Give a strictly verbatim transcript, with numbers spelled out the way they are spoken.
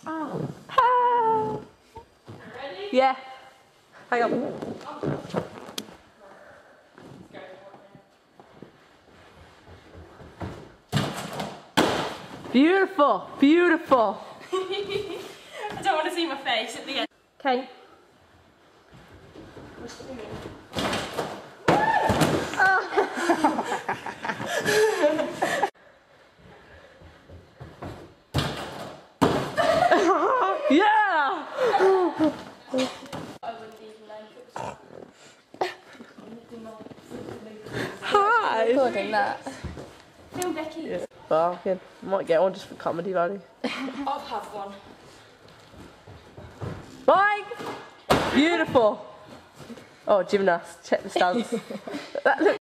Oh. Ah. Ready? Yeah. Hang on. Beautiful, beautiful. I don't want to see my face at the end. Okay. Yeah! Hi! Recording that. Film Becky. Yeah. Well, I might get one just for comedy value. I'll have one. Bye! Beautiful! Oh, gymnast, check the stance. That looks